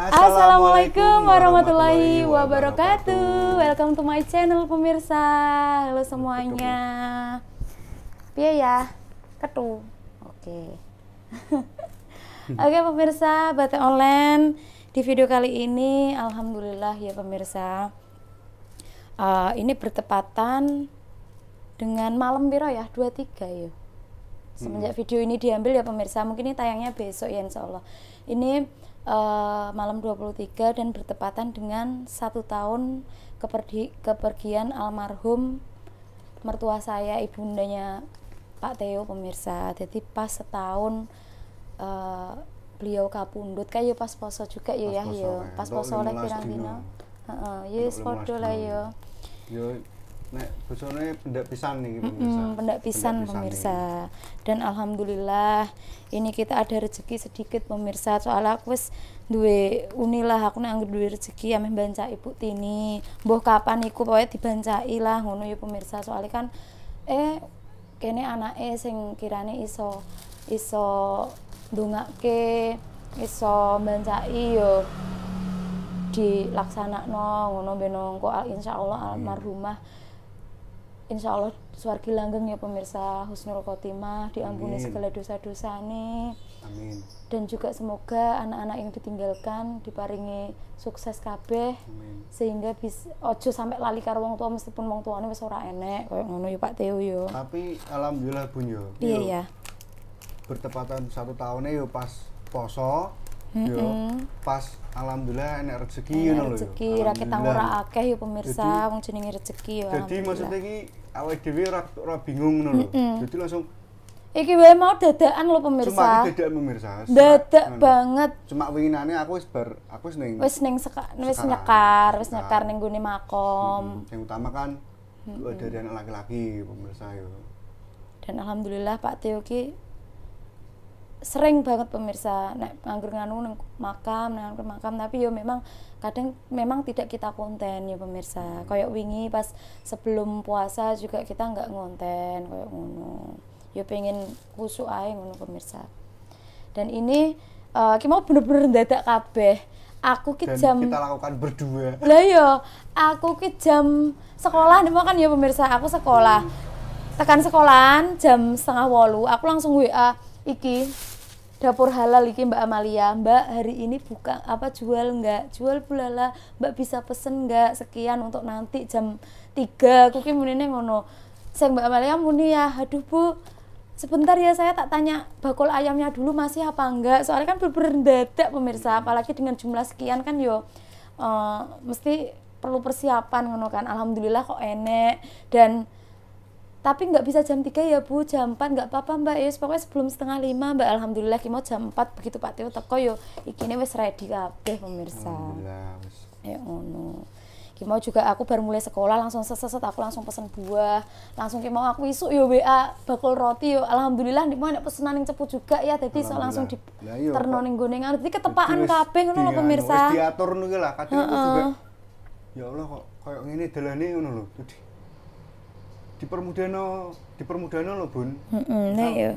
Assalamualaikum warahmatullahi wabarakatuh. Welcome to my channel pemirsa. Halo semuanya. Piye ya? Ketu. Oke. Oke pemirsa, Batik Online. Di video kali ini alhamdulillah ya pemirsa. Ini bertepatan dengan malam piro ya? 23 ya. Semenjak video ini diambil ya pemirsa, mungkin ini tayangnya besok ya insyaallah. Ini malam 23 dan bertepatan dengan 1 tahun kepergian almarhum mertua saya, ibundanya Pak Theo pemirsa. Jadi pas setahun beliau kapundhut kayak pas poso juga ya pas poso oleh pirang dina. Heeh, yes podo lah yo. Yo nek bosone pendak pisan nih pemirsa. Pendak pisan pemirsa. Dan alhamdulillah ini kita ada rezeki sedikit pemirsa. Soalnya aku wis duwe unilah, aku nek duwe rezeki ameh bancak Ibu Tini. Mbah kapan iku pokoke dibancaki lah ngono ya pemirsa. Soalnya kan kene anake sing kirane iso ndongake, iso bancaki yo dilaksanakno ngono ben engko insyaallah almarhumah insyaallah swargi langgeng ya pemirsa, husnul khotimah, diampuni segala dosa-dosane. Amin. Dan juga semoga anak-anak yang ditinggalkan diparingi sukses kabeh. Amin. Sehingga bisa ojo sampai lali karo wong tua meskipun wong tuane wis ora enek koyo ngono ya Pak Theo yo. Tapi alhamdulillah Bun yo. Iya ya. Bertepatan 1 tahunnya yo pas poso. Yo pas alhamdulillah enek rezeki ngono lho. Rezeki ra ketang ora akeh yo pemirsa, wong jenenge rezeki yo. Jadi maksudnya iki awake dhewe ora bingung ngono lho. Jadi langsung iki wae mau dadakan lho pemirsa. Cuma dadakan pemirsa. Dadak banget. Cuma winginane aku wis nyekar ning gone makom. Yang utama kan dari anak laki-laki pemirsa yo. Dan alhamdulillah Pak Theo ki sering banget pemirsa nek nganggur nganu nang makam tapi yo memang kadang memang tidak kita konten ya pemirsa. Kayak wingi pas sebelum puasa juga kita nggak ngonten kayak ngono. Yo pengen khusuk ae ngono pemirsa. Dan ini ki mau bener-bener dadak kabeh. Aku ki jam kita lakukan berdua. Lah yo, aku ki jam sekolah nih kan ya pemirsa, aku sekolah. Tekan sekolahan jam 7:30, aku langsung WA iki dapur halal iki Mbak Amalia, Mbak hari ini buka jual enggak? Jual bulala, Mbak bisa pesen enggak sekian untuk nanti jam 3. Aku ki munine ngono. Sing Mbak Amalia muni ya, aduh Bu, sebentar ya saya tak tanya bakul ayamnya dulu masih apa enggak. Soalnya kan bener-bener dadak pemirsa, apalagi dengan jumlah sekian kan yo mesti perlu persiapan ngono kan. Alhamdulillah kok enek dan tapi nggak bisa jam 3 ya Bu, jam 4 nggak apa-apa Mbak, ya pokoknya sebelum 4:30 Mbak. Alhamdulillah ki mau jam 4 begitu Pak Theo teko yo ikine wis ready kabeh pemirsa. Alhamdulillah wis. Ya ngono. Ki mau juga aku baru mulai sekolah langsung seset aku langsung pesen buah. Langsung ki mau aku isuk yo WA bakul roti yo. Alhamdulillah nek mau pesenan ning ceput juga ya dadi iso langsung di terno ning gone ngarep. Dadi ketepaan kabeh ngono lho pemirsa. Wis diatur ngono ki lah, kadang aku juga ya Allah kok koyo ngene dalane ngono lho. Dipermudahno lho Bun. Nah ya.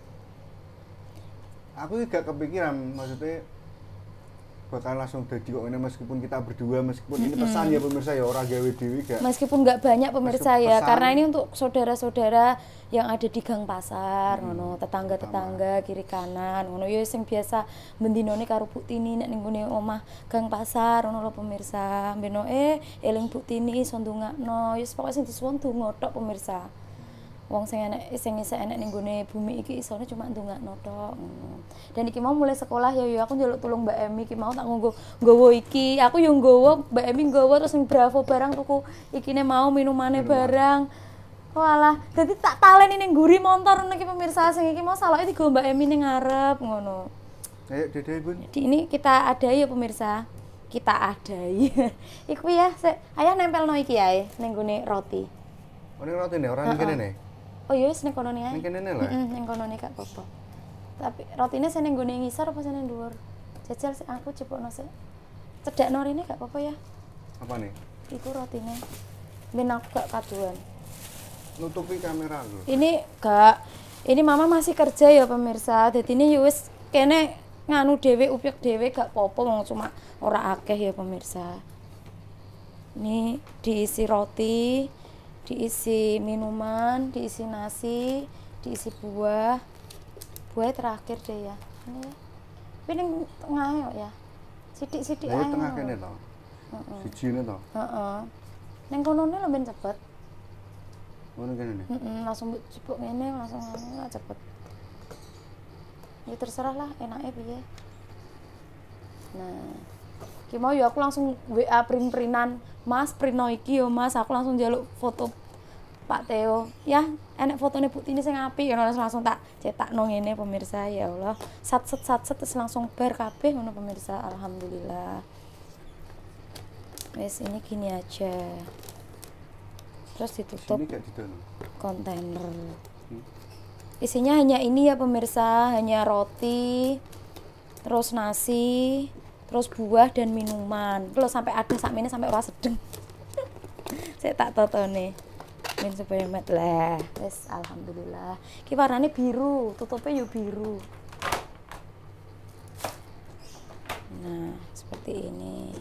Aku gak kepikiran maksudnya bakal langsung dadi kok ini meskipun kita berdua, meskipun ini pesan ya pemirsa ya ora gawe dhewe gak. Meskipun gak banyak pemirsa ya, karena ini untuk saudara-saudara yang ada di gang pasar ngono, tetangga-tetangga kiri kanan ngono ya sing biasa bendinone karo Bu Tini nek ning gone omah gang pasar ngono lho pemirsa. Beno eling Bu Tini iso ndongakno, ya pokoke sing disuwun donga tok pemirsa. Wong sing isih enek ning gone bumi iki isone cuma ndongakno tok ngono. Dan iki mau mulai sekolah ya aku njaluk tulung Mbak Emi iki mau tak nggowo iki. Aku yo nggowo, Mbak Emi nggowo terus ning Bravo barang tuku ikine mau minumane barang. Walah, dadi tak taleni ning guri montor ngono iki pemirsa, sing iki mau saloke digo Mbak Emi ning ngarep ngono. Ayo Dede Bun. Jadi ini kita ada ya pemirsa. Kita adai. Iku ya, ayah nempelno iki ae ning gone roti. Oh ning roti ne, ora ning kene ne. Oh iya wis ning kono ae. Ning kene lah. Ning kono gak apa-apa. Tapi rotine sing ning gone ngisor apa sing ning dhuwur? Jajal sik aku cepokno sik. Cedakno rene gak apa-apa ya. Apa nih? Iku rotine. Ben aku gak kaduan. Nutupi kamera lho. Ini mama masih kerja ya pemirsa. Jadi ini wis kene nganu dhewe upyek dhewe gak popo wong cuma ora akeh ya pemirsa. Ini diisi roti, diisi minuman, diisi nasi, diisi buah. Buah terakhir deh ya. Ini ya. Tapi ning tengah kok ya. Sithik-sithik ae. Lah tengah kene to. Siji ne to. Heeh. Ning konone lho ben cepet. Ngono kene ne. Langsung cipuk ngene langsung cepet. Ya terserah lah enaknya piye. Nah, iki mau ya aku langsung WA print-printan. Mas, prino iki yo Mas, aku langsung njaluk foto Pak Theo. Ya, enek fotone Bu Tini sing apik ngono langsung tak cetakno ngene pemirsa. Ya Allah, sat-set terus langsung bar kabeh ngono pemirsa. Alhamdulillah. Wes ini gini aja. Terus ditutup Sini gak didono. kontainer. Isinya hanya ini ya pemirsa, hanya roti, terus nasi, terus buah dan minuman. Kalau sampai ada sakmene sampai ora sedeng. Saya tak totone. Men supaya mat lah. Wes alhamdulillah. Ki warnane biru, tutupnya yo biru. Nah, seperti ini.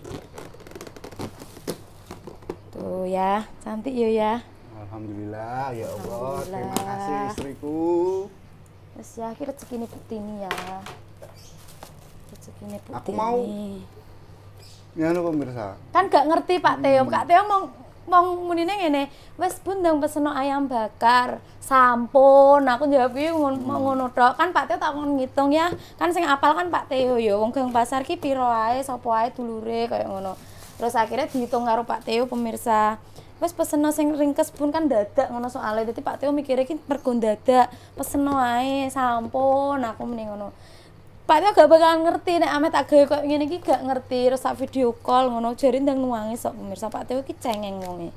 Tuh ya, cantik yo ya. Alhamdulillah ya Allah, terima Alhamdulillah. kasih istriku. Terus ya, akhirnya rezekine Bu Tini ya. Rezekine Bu Aku Tini. mau. Ya anu pemirsa. Kan gak ngerti Pak Theo. Kak Theo mau munine ngene, wes bundang peseno ayam bakar. Sampun, aku jawab iki mau ngono tok. Kan Pak Theo tak kon ngitung ya. Kan sing apal kan Pak Theo ya. Wong Gang Pasar ki piro ae, sapa ae dulure kaya ngono. Terus akhirnya dihitung karo Pak Theo pemirsa. Wes peseno sing ringkes pun kan dadak ngono soalnya. Dadi Pak Theo mikire ki mergo dadak, peseno ae, sampun aku muni ngono. Pak Theo gak bakalan ngerti nek ame tak gawe koyo ngene iki gak ngerti. Terus sak video call ngono jare ndang nuwangi sok pemirsa. Pak Theo iki cengeng wonge.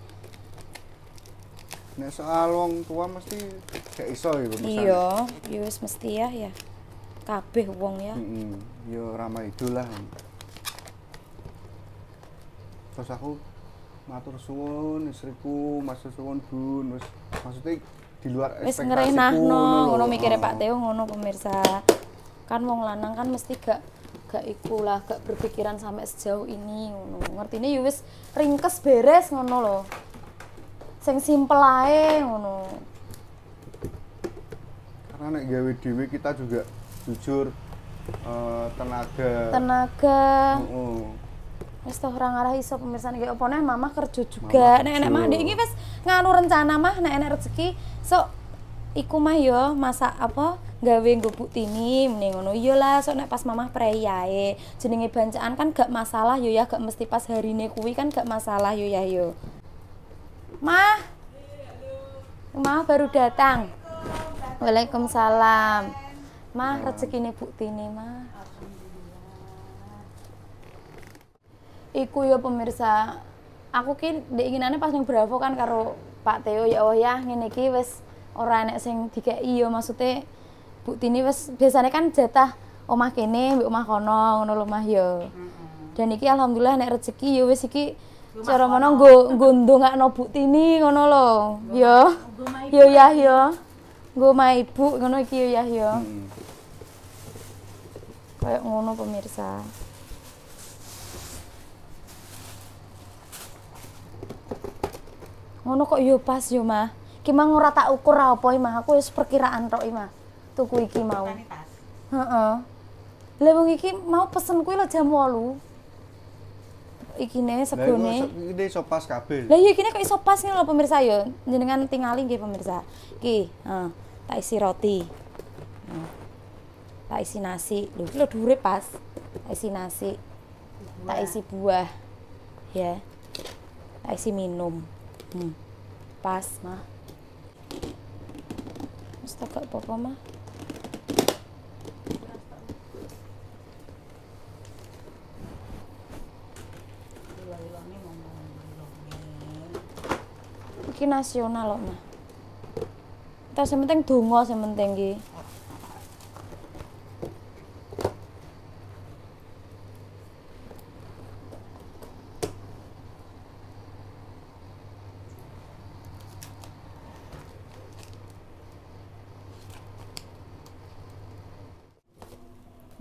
Nek soal wong tua mesti gak iso ya pemirsa. Iya, ya wis mesti ya ya. Kabeh wong ya. Yo ramah idul lah. Terus aku matur suwun istriku, matur suwun Bun, wis maksudnya di luar Wis ekspektasiku ngrenahno ngono lho. mikire Oh. Pak Theo ngono pemirsa. Kan wong lanang kan mesti gak iku lah, gak berpikiran sampai sejauh ini ngono. Ngertine ya wis ringkes beres ngono lho. Sing simpel ae ngono. Karena nek gawe dhewe kita juga jujur tenaga. Heeh. Wis toh ora ngarah iso pemirsa iki opo neh mamah kerja juga. Nek enek mah ndek iki wis nganu rencana mah nek enek rezeki sok iku mah yo masak apa gawe nggo Bu Tini mending ngono. Iyalah sok nek pas mamah prei ae. Jenenge bancaan kan gak masalah yo ya, gak mesti pas harine kuwi kan gak masalah yo ya yo. Mah. Mah baru datang. Waalaikumsalam. Mah rezekine Bu Tini mah. Iku ya pemirsa, aku ki ndek pas ning Bravo kan karo Pak Theo ya Allah ya ngene iki wis ora enek sing dikeki ya maksudnya Bu Tini wis biasanya kan jatah omah kene mbek omah kono ngono lho Mah ya. Dan iki alhamdulillah nek rezeki ya wis iki cara ngono nggo ndongakno Bu Tini ngono lho. Ya. Yo ya yo. Nggo omah ibu ngono iki yo ya yo. Kayak ngono pemirsa. Ngono kok yo pas yo Mah. Ki mang ora tak ukur apa Mah, aku wis perkiraan tok Mah. Tuku iki mau. Heeh. Lah wong iki mau pesen kuwi lho jam 8. Iki ne segone. Iki iso pas kabeh. Lah iya iki kok iso pas ngene lho pemirsa yo. Jenengan tingali nggih pemirsa. Iki, tak isi roti. Tak isi nasi. Lho iki lho dhuwure pas. Tak isi nasi. Tak isi buah. Ya. Tak isi minum. Pas Mah. Wis tak gak apa-apa Mah. Iki nasional kok Mah. Terus yang penting donga sing penting iki.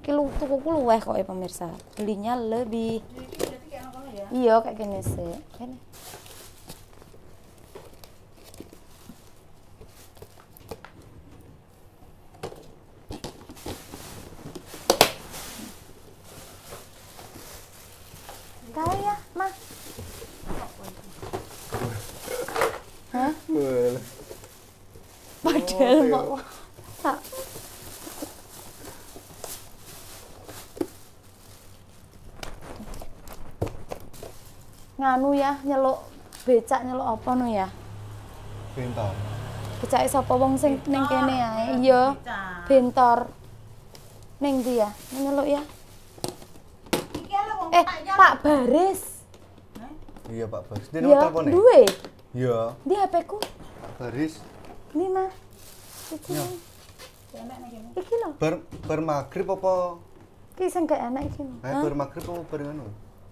tukuku luweh kok ya pemirsa. Belinya lebih. Iya kayak gini sih. Gini. Tahu ya, Mah? Hah? Wah. Padahal Oh, mau tak. Nganu ya, nyeluk becak nyeluk apa no ya? Bentar. Becake sapa wong sing ning kene ae. Iya. Bentor. Ning ndi ya? Nyeluk ya. Pak Baris. Iya Pak Baris. Dia Iya, nomor telepon ya? duwe. Iya. Di HP-ku. Pak Baris. Ini mah. Iki. Iya. Iki lho. Bar maghrib apa? Iki sing gak enak iki. Bar maghrib apa bar ngono?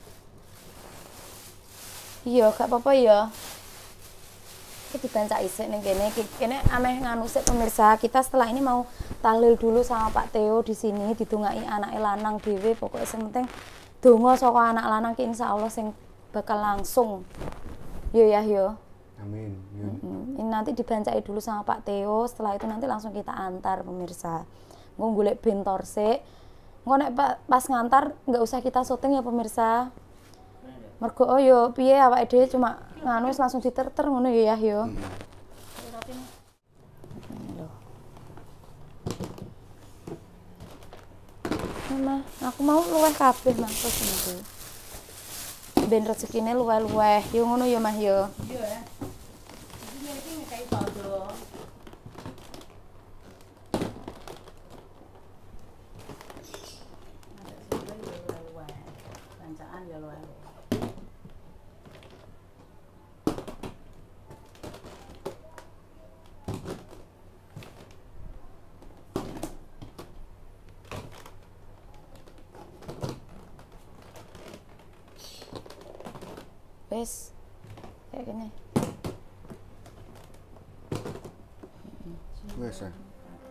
Iya, gak apa-apa ya. Iki dibancak isik ning kene. Kene ameh nganu sik pemirsa. Kita setelah ini mau tahlil dulu sama Pak Theo di sini didongaki anake lanang dhewe. Pokoknya sing penting donga saka anak lanang ki insyaallah sing bakal langsung. Yo ya yo. Amin. Ya. Ini nanti dibancai dulu sama Pak Theo, setelah itu nanti langsung kita antar pemirsa. Nggo golek bentor sik. Engko nek pas ngantar nggak usah kita syuting ya pemirsa. Mergo oh yo piye awake dhewe cuma nganu wis langsung diterter ngono ya yo. Mama, aku mau luweh kabeh Mas terus niku. Ben rezekine luweh-luweh. Yo ngono ya Mas yo. Iya ya. Ini iki kayak saldo. Ada saldo ya luweh. Bancaan ya luweh. Wes. Kayak gini. Wes ya.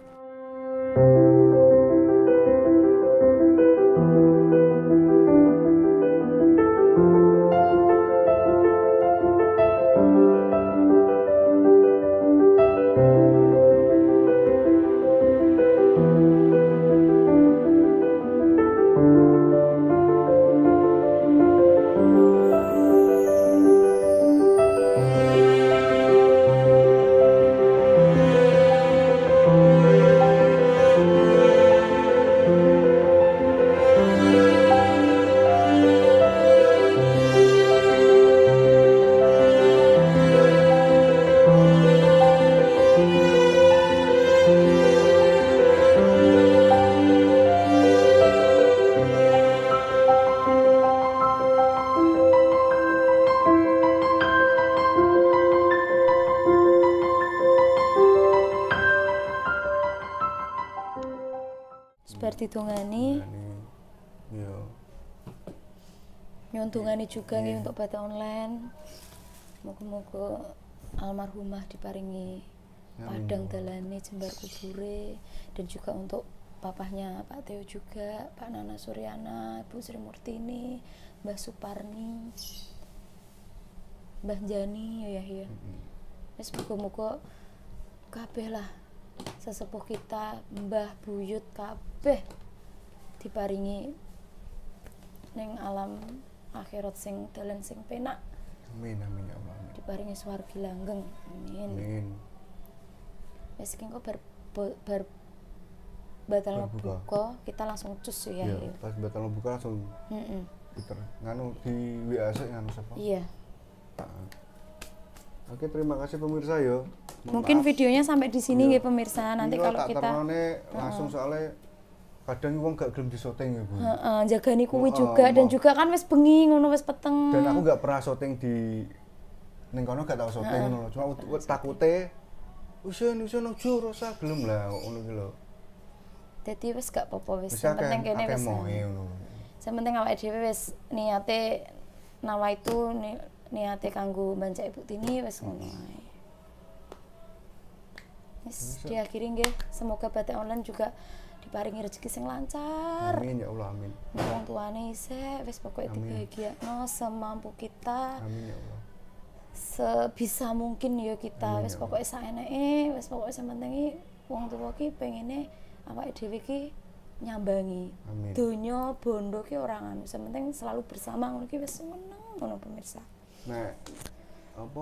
Bar didongani, Iya. nyuntungani juga nggih untuk bata online. Moga-moga almarhumah diparingi padang dalane jembar kubure dan juga untuk papahnya Pak Theo juga, Pak Nana Suryana, Ibu Sri Murtini, Mbah Suparni, Mbah Jani ya ya. Wis muga-muga kabeh lah sesepuh kita, mbah buyut kabeh diparingi ning alam akhirat sing dalan sing penak. Amin amin ya Allah. Amin. Diparingi swargi langgeng. Amin. Amin. Wis iki kok bar batal Bar buka. buka, kita langsung cus ya. Iya, pas batal buka langsung Heeh. puter. Nganu di WA sik nganu sapa? Iya. Oke, terima kasih pemirsa yo. Mungkin videonya sampai di sini Iya. ya pemirsa. Nanti Iya, kalau tak kita terone langsung soalnya kadang wong gak gelem disyuting ya, Bu. heeh, jagani kuwi Heeh, juga dan mau. juga kan wis bengi ngono wis peteng. Dan aku gak pernah syuting di ning kono gak tau syuting ngono. Cuma takute usen ojo rasa gelem lah ngono ki lho. Dadi wis gak apa-apa wis. Wis Yang penting kene akeh wis. moe ngono. Yang penting awake dhewe wis niate nawa itu niate kanggo mbancak Ibu Tini wis ngono ae. Wis diakhiri nggih. Semoga batik online juga diparingi rezeki sing lancar. Amin ya Allah, amin. Wong tuane isih wis pokoke Amin. dibahagiakno semampu kita. Amin ya Allah. Sebisa mungkin ya kita Amin, wis ya pokoke saeneke, wis pokoke sementingi wong tuwa ki pengene awake dhewe ki nyambangi. Amin. Donya bondo ki ora ngono, sementing selalu bersama ngono ki wis meneng ngono pemirsa. Nek apa?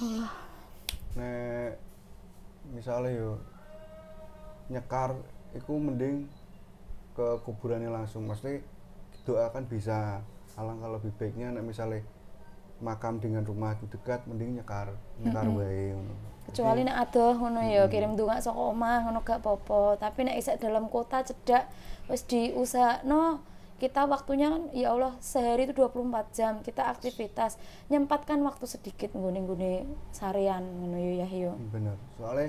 Nek misalnya yo nyekar iku mending ke kuburannya langsung, mesti doakan bisa. Alangkah lebih baiknya nek misalnya makam dengan rumah itu dekat, mending nyekar wae ngono. Kecuali nek adoh ngono ya kirim donga saka omah ngono gak apa-apa, tapi nek isek dalam kota cedak wis diusahakno kita waktunya kan ya Allah sehari itu 24 jam kita aktivitas, nyempatkan waktu sedikit nggone-nggone sarean ngono ya ya. Bener, soalnya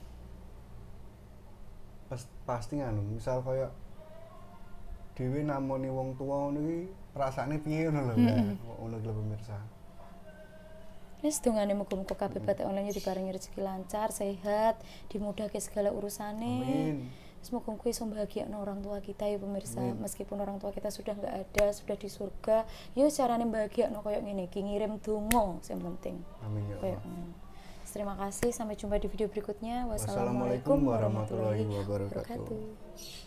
pasti anu misal kaya dhewe namoni wong tua ngono iki rasane piye ngono lho ngono iki lho pemirsa. Wis dongane muga-muga kabeh batik online diparingi rezeki lancar, sehat, dimudahke segala urusane. Amin. Semoga iso bahagiakno orang tua kita ya pemirsa. Amin. Meskipun orang tua kita sudah nggak ada, sudah di surga, yo carane bahagiakno koyo ngene iki ngirim donga sing penting. Amin ya Koyo Allah. ngono. Terima kasih, sampai jumpa di video berikutnya. Wassalamualaikum warahmatullahi wabarakatuh. wabarakatuh.